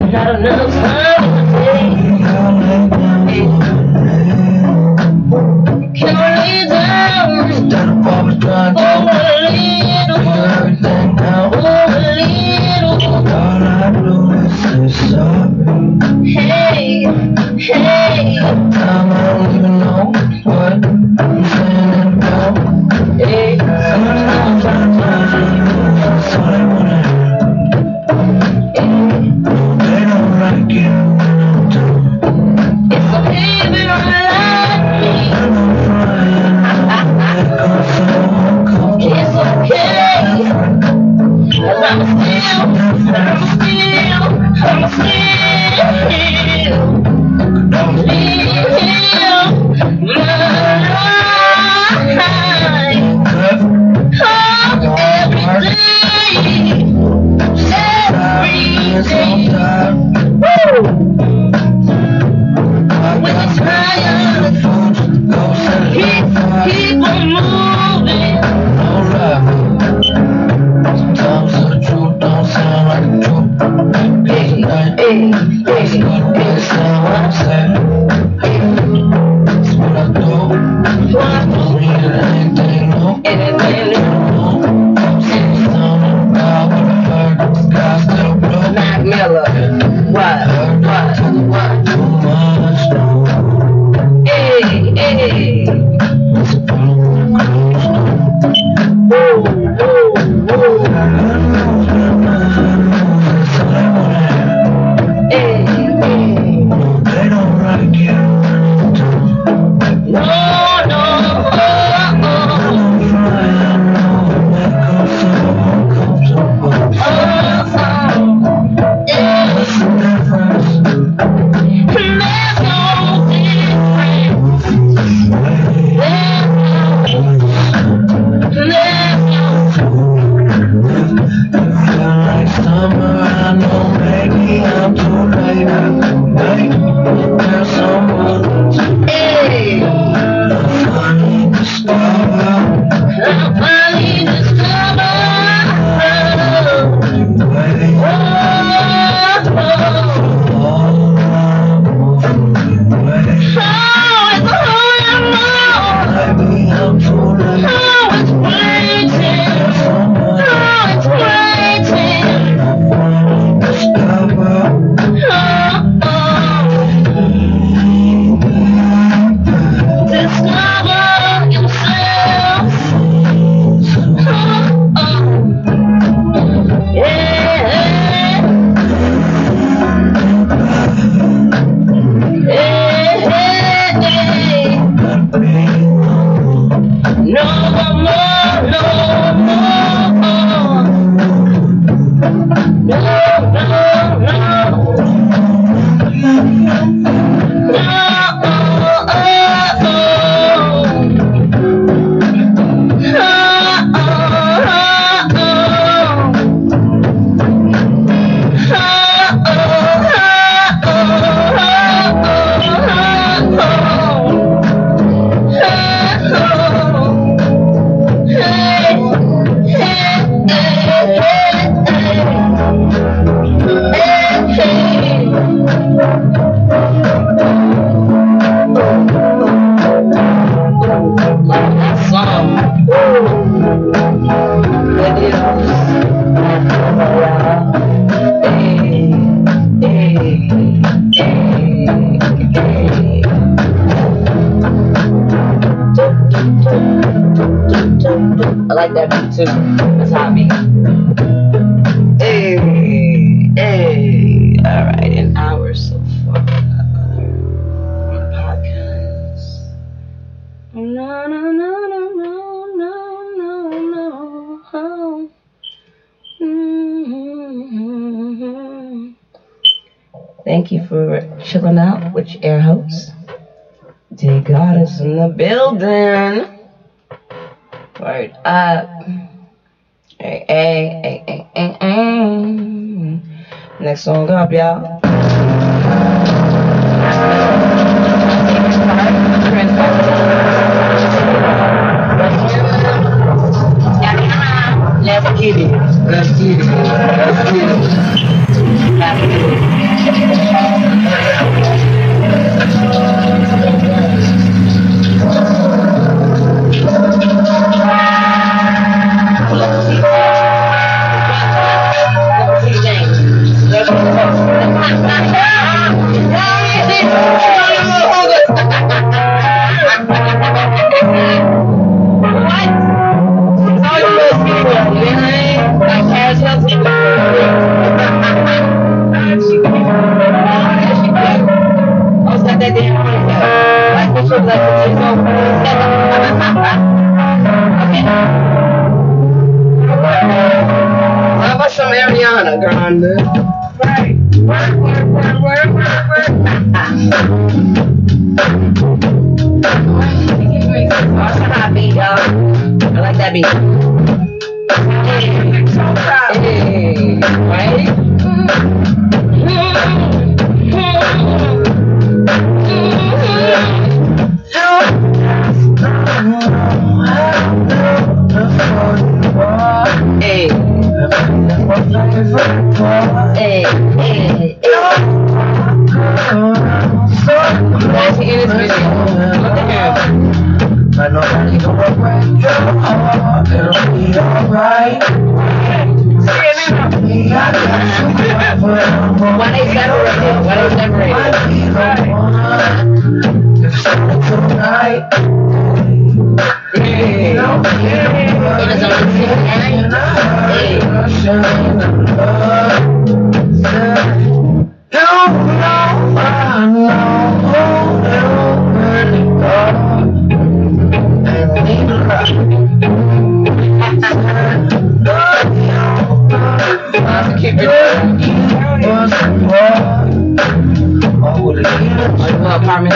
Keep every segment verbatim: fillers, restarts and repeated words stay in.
Not enough time to take. Can I lay down for a little? Everything now. For a little. All I do is say sorry. Hey, hey. Sometimes I don't even know what I'm saying about. Hey, Sometimes I don't know. That's all they wanna hear. They don't like it when I'm done. it's okay if you don't like me. I'm not flying. I'm so uncomfortable. It's okay. Cause I'm still, I'm still, I'm still still my life. Oh, every day, every day. Woo! When you're tired, keep, keep on moving. Sometimes the truth don't sound like the truth. Hey, hey, hey, It's not what I'm saying. It's what I do. Don't need anything, no. anything. I'm sitting down about what I heard. God still blow. Mac Miller, what, what, what? Too much now. Hey, hey. It's a problem with closed door. Woo, woo, woo. I know, I know, I know. That's all they wanna hear. Hey, hey. They don't like it when I'm done. No, no, oh, I'm flying, I know. Make us so uncomfortable. oh, oh, oh. Yeah. What's the difference? There's no difference. There's no, Feel like summer, I know maybe I'm too late. Wait, there's someone hey. I finally discovered. I finally discovered. Wait, Oh, oh, all I'm moving away. oh, it's all I'm on. Maybe I'm too late. Oh, it's waiting. There's someone Oh, it's waiting. I finally discovered. Oh, oh. Discover yourself. Oh, oh. Yeah. Hey, hey, hey. No more, no more. No, no, no. No, oh, oh, oh. Oh, oh, oh, I like that beat too. That's how I beat. Hey, hey. All right, an hour so far. Podcast. No, no, no, no, no, no, no, no. Oh. Mm-hmm. Thank you for chilling out with your air host. Dear Goddess in the building. Word up. Hey, hey, hey, hey, hey, hey. Next song up, y'all. Let's get it. Let's get it. Let's get it. Let's get it. work, work, work, work. Awesome hot beat, y'all. I like that beat. Hey, so proud. Hey, right? Hey. Hey, hey, hey. That's in this video. Look at him. I know that you gonna break your heart. It'll be alright. Why they separated? Why they separated? If something tonight. Hey. It was on the same night. Hey. You know I know you really thought. Keep it going. Are you want apartment?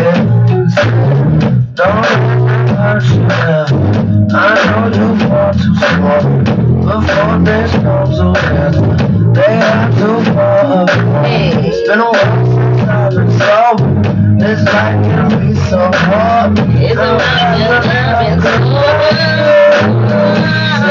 I know you fall too small. Before this comes around, they have to fall apart. It's been a while since I've been sober. This life can be so hard. It's a while since I've been sober.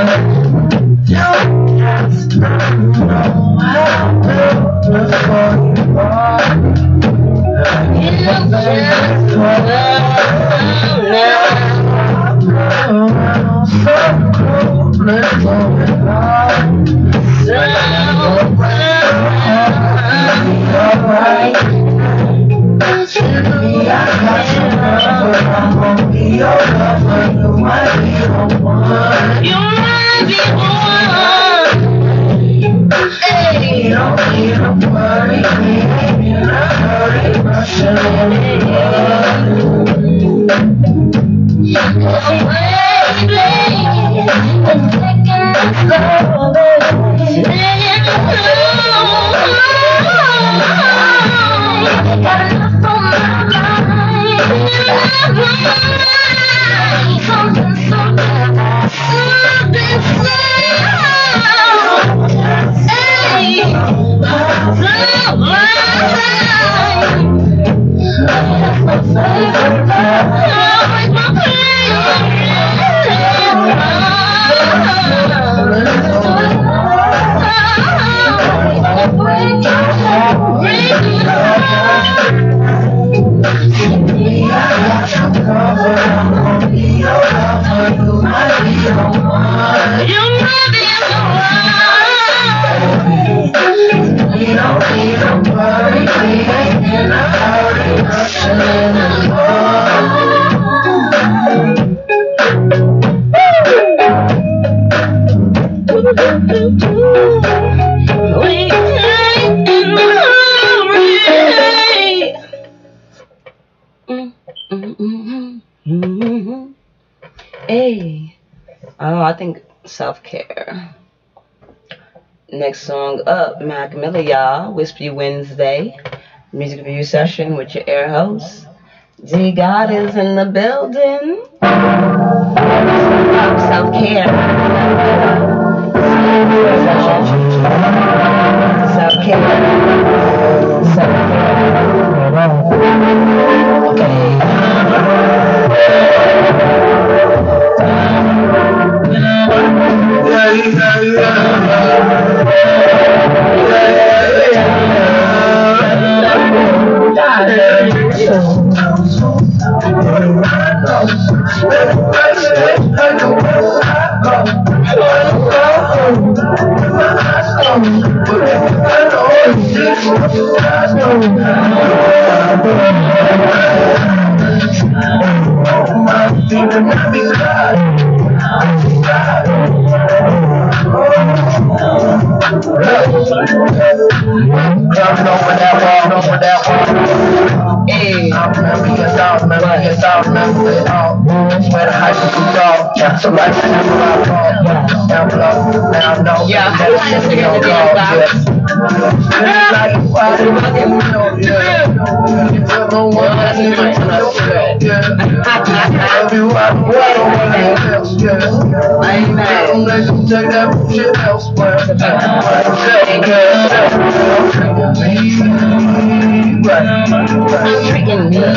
You just don't know how beautiful you are. You just don't know. So cool, let's go it out. So alright. Me, I got your number. I'm gonna be your lover. You might be the one. you might be one. Hey. You don't need to worry. We ain't in a hurry. Rushing in the love. Oh, baby, I'm taking it slow, baby. Got enough on my mind. Something so bad, something so. Hey, so right. That's my favorite part. My Hey, oh, I think self-care. Next song up, Mac Miller, y'all. Wispy Wednesday. Music review session with your air host. D God is in the building. Self-care. Self-care. Self-care. Okay. Coming over that wall, over that wall. Hey. I remember, yes, I remember, yes, I remember it all. Where the high school dog, so like I never I called. Now blow, now I know. Yeah, I like to figure the damn out. Feeling like a wild animal, yeah. You never want to know, yeah. Everyone, what else, yeah. I ain't mad. Don't let them take that shit elsewhere. I'm treating me.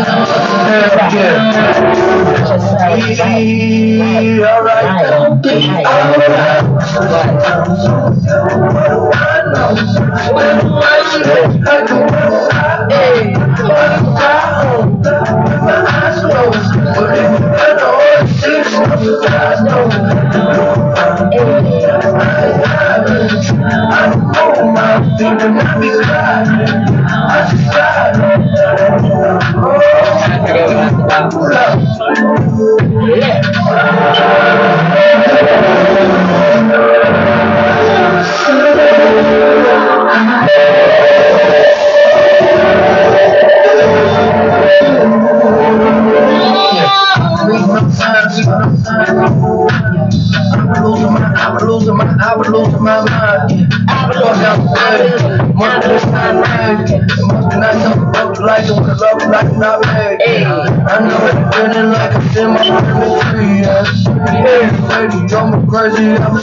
I'm losing my, I'm losing my mind. I'm losing my mind. Must be my mind. Must be not something about like it, cause love like not made. I know it's feeling like it's in my chemistry. Hey, lady, drove me crazy, I'm a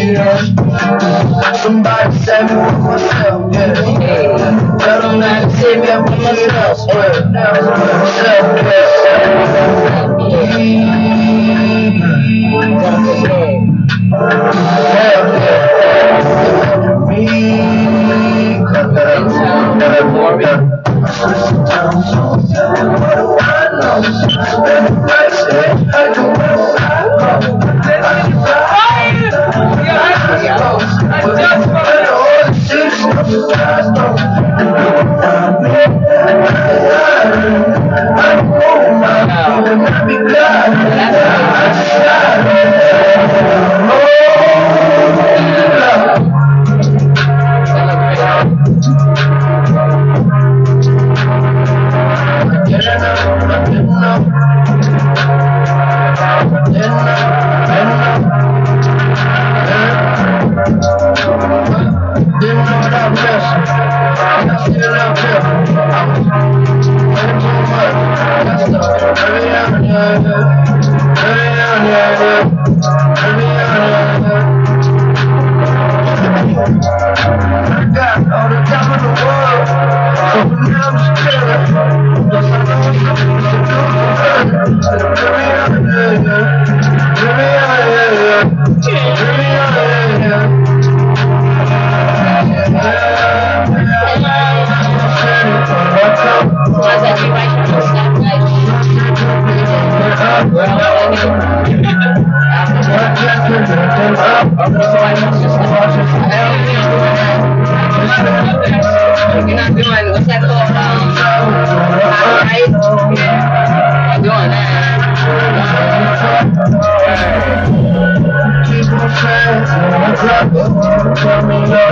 street. Somebody save me from myself, yeah. Tell them that to save me from myself, Keep on trying to